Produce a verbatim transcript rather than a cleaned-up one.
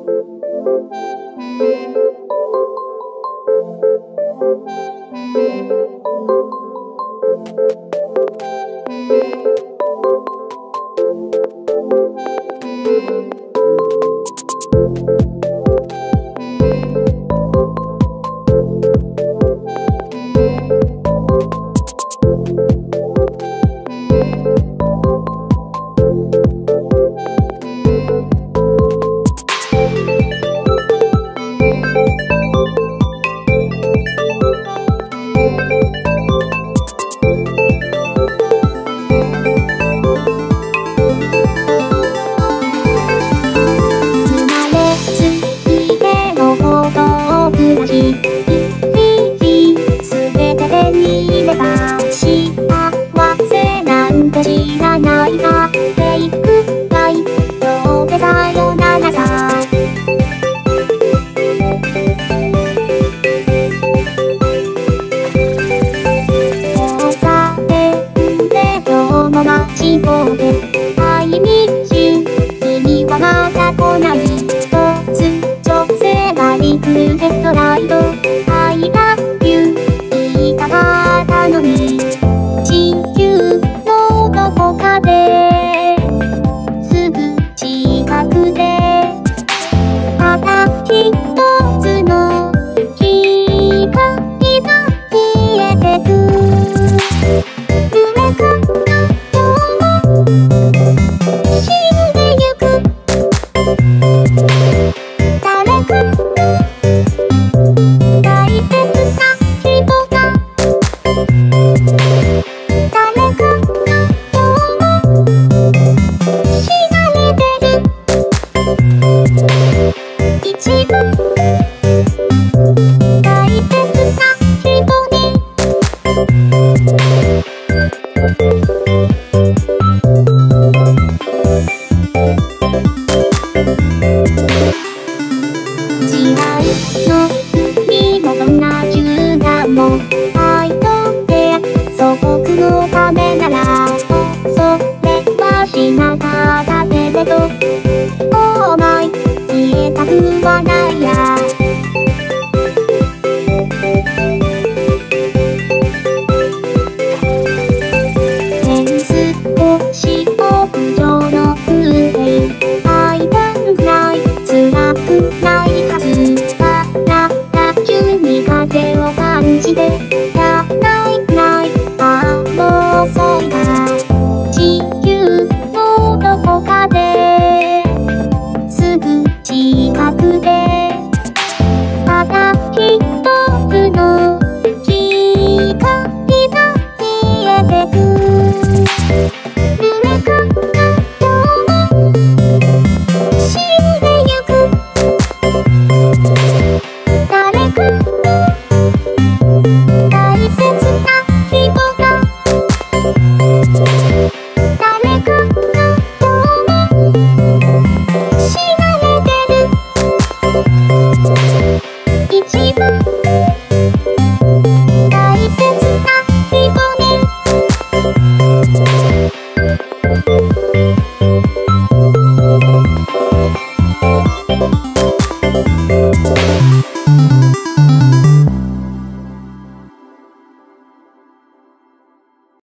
知らないがフェイクライトでさよならさ交差点で今日も待ちぼうけI miss you君はまだ来ない突如迫り来るヘッドライトI love you言いたかったのに地球どこかですぐ近くでただ一つの光が消えてく夢から今日も死んでゆく誰か大切な人が誰か一番大切な人に時代の見事な銃弾も愛とて祖国のためならそれはしなかったけれどOh my消えたくはないやフェンス越し屋上の風景会談くらい辛くないはずだから急に風を感じてやないくらいああもう遅いか地球のどこかですぐ近くでただ一つの光が消えてく夢から今日も死んでゆく誰か大切な人が誰かが今日も死なれてる一番大切な人に